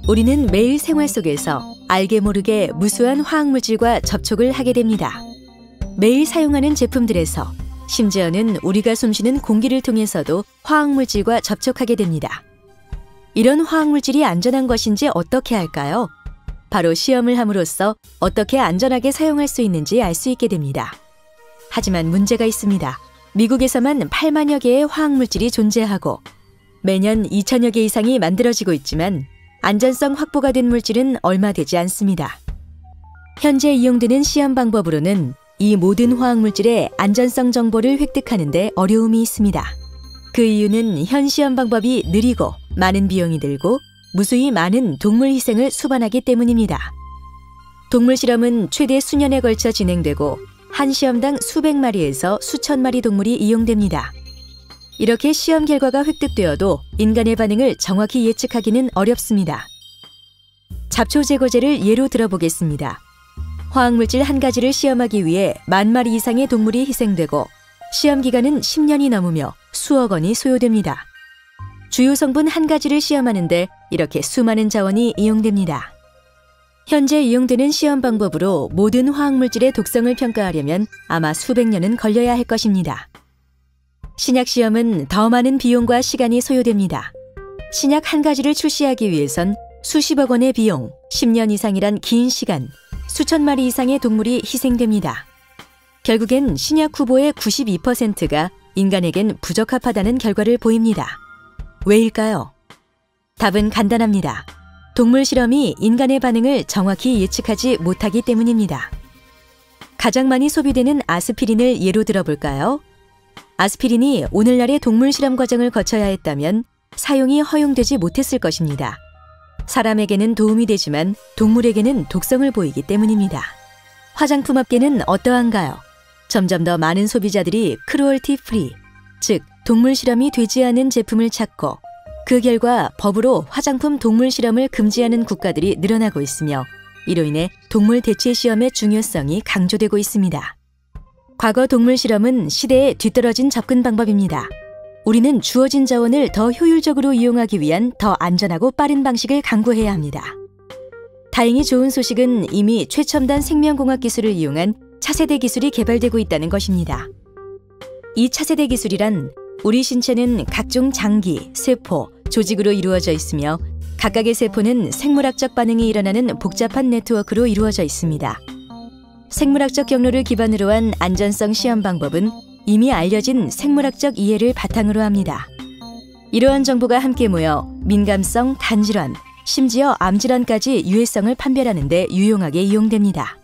우리는 매일 생활 속에서 알게 모르게 무수한 화학물질과 접촉을 하게 됩니다. 매일 사용하는 제품들에서 심지어는 우리가 숨쉬는 공기를 통해서도 화학물질과 접촉하게 됩니다. 이런 화학물질이 안전한 것인지 어떻게 할까요? 바로 시험을 함으로써 어떻게 안전하게 사용할 수 있는지 알 수 있게 됩니다. 하지만 문제가 있습니다. 미국에서만 8만여 개의 화학물질이 존재하고 매년 2천여 개 이상이 만들어지고 있지만 안전성 확보가 된 물질은 얼마 되지 않습니다. 현재 이용되는 시험 방법으로는 이 모든 화학물질의 안전성 정보를 획득하는 데 어려움이 있습니다. 그 이유는 현 시험 방법이 느리고 많은 비용이 들고 무수히 많은 동물 희생을 수반하기 때문입니다. 동물 실험은 최대 수년에 걸쳐 진행되고 한 시험당 수백 마리에서 수천 마리 동물이 이용됩니다. 이렇게 시험 결과가 획득되어도 인간의 반응을 정확히 예측하기는 어렵습니다. 잡초 제거제를 예로 들어보겠습니다. 화학물질 한 가지를 시험하기 위해 10,000마리 이상의 동물이 희생되고 시험 기간은 10년이 넘으며 수억 원이 소요됩니다. 주요 성분 한 가지를 시험하는데 이렇게 수많은 자원이 이용됩니다. 현재 이용되는 시험 방법으로 모든 화학물질의 독성을 평가하려면 아마 수백 년은 걸려야 할 것입니다. 신약 시험은 더 많은 비용과 시간이 소요됩니다. 신약 한 가지를 출시하기 위해선 수십억 원의 비용, 10년 이상이란 긴 시간, 수천 마리 이상의 동물이 희생됩니다. 결국엔 신약 후보의 92%가 인간에겐 부적합하다는 결과를 보입니다. 왜일까요? 답은 간단합니다. 동물 실험이 인간의 반응을 정확히 예측하지 못하기 때문입니다. 가장 많이 소비되는 아스피린을 예로 들어볼까요? 아스피린이 오늘날의 동물 실험 과정을 거쳐야 했다면 사용이 허용되지 못했을 것입니다. 사람에게는 도움이 되지만 동물에게는 독성을 보이기 때문입니다. 화장품 업계는 어떠한가요? 점점 더 많은 소비자들이 크루얼티 프리, 즉 동물 실험이 되지 않은 제품을 찾고 그 결과 법으로 화장품 동물 실험을 금지하는 국가들이 늘어나고 있으며 이로 인해 동물 대체 시험의 중요성이 강조되고 있습니다. 과거 동물 실험은 시대에 뒤떨어진 접근 방법입니다. 우리는 주어진 자원을 더 효율적으로 이용하기 위한 더 안전하고 빠른 방식을 강구해야 합니다. 다행히 좋은 소식은 이미 최첨단 생명공학 기술을 이용한 차세대 기술이 개발되고 있다는 것입니다. 이 차세대 기술이란 우리 신체는 각종 장기, 세포, 조직으로 이루어져 있으며 각각의 세포는 생물학적 반응이 일어나는 복잡한 네트워크로 이루어져 있습니다. 생물학적 경로를 기반으로 한 안전성 시험 방법은 이미 알려진 생물학적 이해를 바탕으로 합니다. 이러한 정보가 함께 모여 민감성, 간질환, 심지어 암질환까지 유해성을 판별하는 데 유용하게 이용됩니다.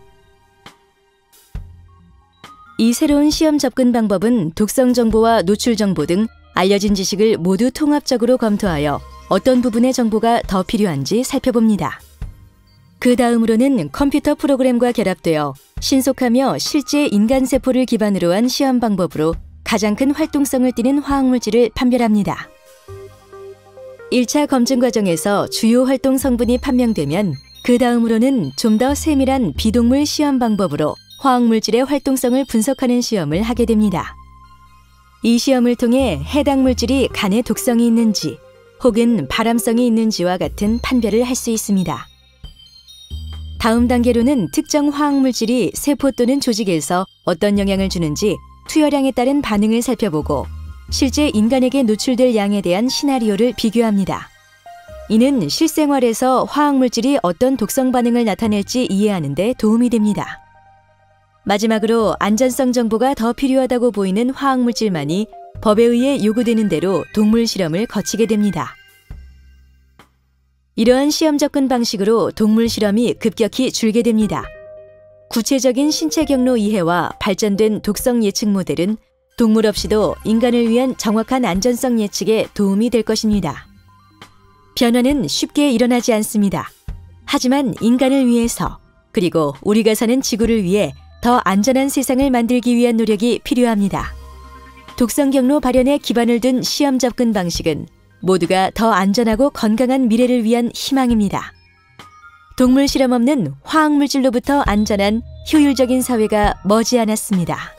이 새로운 시험 접근 방법은 독성 정보와 노출 정보 등 알려진 지식을 모두 통합적으로 검토하여 어떤 부분의 정보가 더 필요한지 살펴봅니다. 그 다음으로는 컴퓨터 프로그램과 결합되어 신속하며 실제 인간 세포를 기반으로 한 시험 방법으로 가장 큰 활동성을 띠는 화학물질을 판별합니다. 1차 검증 과정에서 주요 활동 성분이 판명되면 그 다음으로는 좀 더 세밀한 비동물 시험 방법으로 화학물질의 활동성을 분석하는 시험을 하게 됩니다. 이 시험을 통해 해당 물질이 간에 독성이 있는지 혹은 발암성이 있는지와 같은 판별을 할 수 있습니다. 다음 단계로는 특정 화학물질이 세포 또는 조직에서 어떤 영향을 주는지 투여량에 따른 반응을 살펴보고 실제 인간에게 노출될 양에 대한 시나리오를 비교합니다. 이는 실생활에서 화학물질이 어떤 독성 반응을 나타낼지 이해하는 데 도움이 됩니다. 마지막으로 안전성 정보가 더 필요하다고 보이는 화학물질만이 법에 의해 요구되는 대로 동물 실험을 거치게 됩니다. 이러한 시험 접근 방식으로 동물 실험이 급격히 줄게 됩니다. 구체적인 신체 경로 이해와 발전된 독성 예측 모델은 동물 없이도 인간을 위한 정확한 안전성 예측에 도움이 될 것입니다. 변화는 쉽게 일어나지 않습니다. 하지만 인간을 위해서 그리고 우리가 사는 지구를 위해 더 안전한 세상을 만들기 위한 노력이 필요합니다. 독성 경로 발현에 기반을 둔 시험 접근 방식은 모두가 더 안전하고 건강한 미래를 위한 희망입니다. 동물 실험 없는 화학물질로부터 안전한 효율적인 사회가 머지않았습니다.